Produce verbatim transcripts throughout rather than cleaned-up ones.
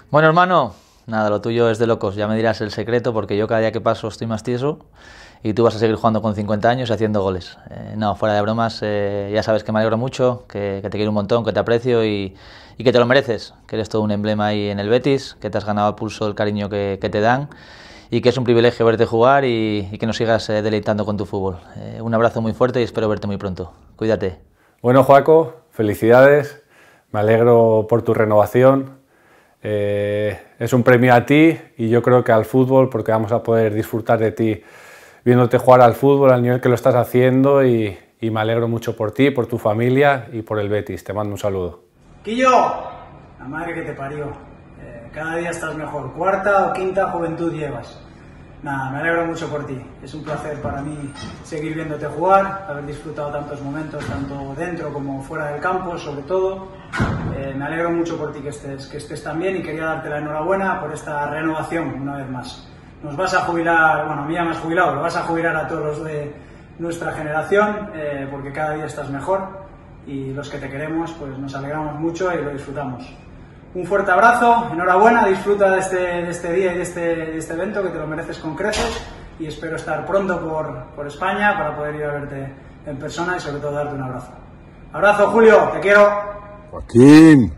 Bueno, hermano, nada, lo tuyo es de locos, ya me dirás el secreto porque yo cada día que paso estoy más tieso y tú vas a seguir jugando con cincuenta años y haciendo goles. Eh, no, fuera de bromas, eh, ya sabes que me alegro mucho, que, que te quiero un montón, que te aprecio y, y que te lo mereces, que eres todo un emblema ahí en el Betis, que te has ganado a pulso el cariño que, que te dan y que es un privilegio verte jugar y, y que nos sigas eh, deleitando con tu fútbol. Eh, un abrazo muy fuerte y espero verte muy pronto. Cuídate. Bueno, Joaco, felicidades, me alegro por tu renovación. Eh, es un premio a ti y yo creo que al fútbol, porque vamos a poder disfrutar de ti viéndote jugar al fútbol al nivel que lo estás haciendo y, y me alegro mucho por ti, por tu familia y por el Betis. Te mando un saludo. ¡Quillo! La madre que te parió. Eh, cada día estás mejor. Cuarta o quinta juventud llevas. Nada, me alegro mucho por ti. Es un placer para mí seguir viéndote jugar, haber disfrutado tantos momentos, tanto dentro como fuera del campo, sobre todo. Eh, me alegro mucho por ti que estés, que estés tan bien y quería darte la enhorabuena por esta renovación una vez más. Nos vas a jubilar, bueno, a mí ya me has jubilado, lo vas a jubilar a todos los de nuestra generación, eh, porque cada día estás mejor y los que te queremos, pues nos alegramos mucho y lo disfrutamos. Un fuerte abrazo, enhorabuena, disfruta de este, de este día y de este, de este evento, que te lo mereces con creces y espero estar pronto por, por España para poder ir a verte en persona y sobre todo darte un abrazo. Abrazo, Julio, te quiero. Joaquín,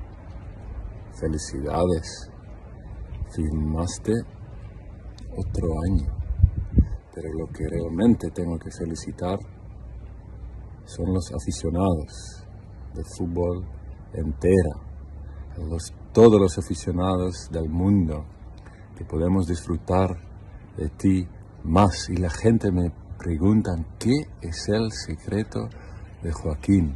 felicidades, firmaste otro año, pero lo que realmente tengo que felicitar son los aficionados de fútbol entera, los todos los aficionados del mundo, que podemos disfrutar de ti más. Y la gente me pregunta, ¿qué es el secreto de Joaquín?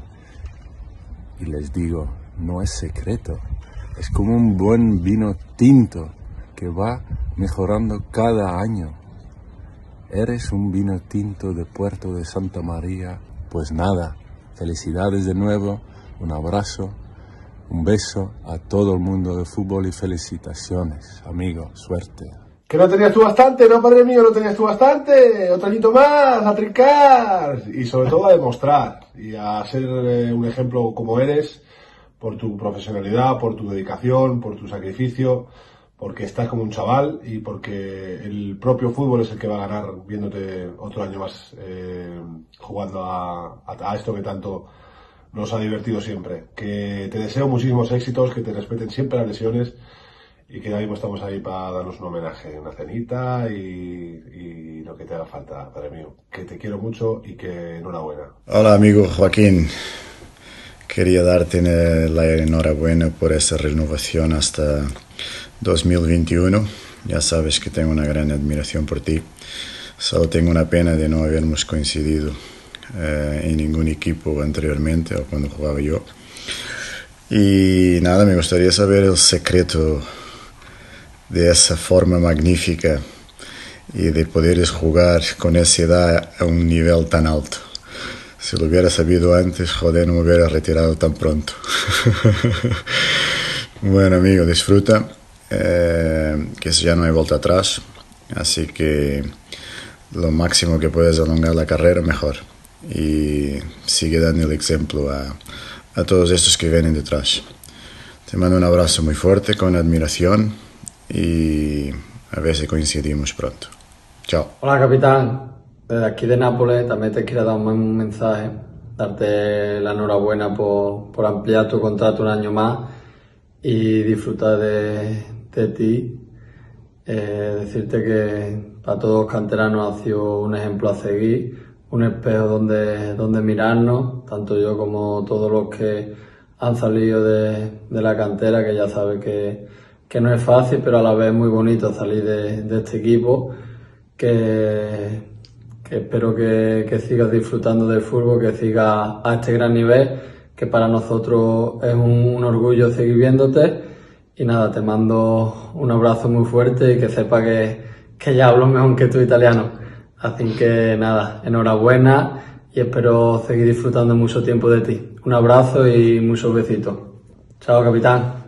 Y les digo, no es secreto, es como un buen vino tinto que va mejorando cada año. ¿Eres un vino tinto de Puerto de Santa María? Pues nada, felicidades de nuevo, un abrazo. Un beso a todo el mundo de fútbol y felicitaciones, amigo, suerte. Que no tenías tú bastante, ¿no, padre mío? No tenías tú bastante. Otro añito más, a trincar. Y sobre todo a demostrar y a ser eh, un ejemplo como eres, por tu profesionalidad, por tu dedicación, por tu sacrificio, porque estás como un chaval y porque el propio fútbol es el que va a ganar viéndote otro año más eh, jugando a, a, a esto que tanto nos ha divertido siempre. Que te deseo muchísimos éxitos, que te respeten siempre las lesiones y que ahora mismo estamos ahí para darnos un homenaje, una cenita y, y lo que te haga falta, padre mío. Que te quiero mucho y que enhorabuena. Hola amigo Joaquín, quería darte la enhorabuena por esta renovación hasta dos mil veintiuno. Ya sabes que tengo una gran admiración por ti. Solo tengo una pena de no habermos coincidido Eh, en ningún equipo anteriormente o cuando jugaba yo. Y nada, me gustaría saber el secreto de esa forma magnífica y de poder jugar con esa edad a un nivel tan alto. Si lo hubiera sabido antes, joder, no me hubiera retirado tan pronto. Bueno, amigo, disfruta, eh, que ya no hay vuelta atrás, así que lo máximo que puedes alongar la carrera, mejor. Y sigue dando el ejemplo a, a todos estos que vienen detrás. Te mando un abrazo muy fuerte, con admiración, y a ver si coincidimos pronto. Chao. Hola capitán, desde aquí de Nápoles también te quiero dar un mensaje, darte la enhorabuena por, por ampliar tu contrato un año más y disfrutar de, de ti. Eh, decirte que para todos los canteranos ha sido un ejemplo a seguir, un espejo donde, donde mirarnos, tanto yo como todos los que han salido de, de la cantera, que ya sabes que, que no es fácil, pero a la vez muy bonito salir de, de este equipo, que, que espero que, que sigas disfrutando del fútbol, que sigas a este gran nivel, que para nosotros es un, un orgullo seguir viéndote. Y nada, te mando un abrazo muy fuerte y que sepa que, que ya hablo mejor que tú italiano. Así que nada, enhorabuena y espero seguir disfrutando mucho tiempo de ti. Un abrazo y muchos besitos. Chao, capitán.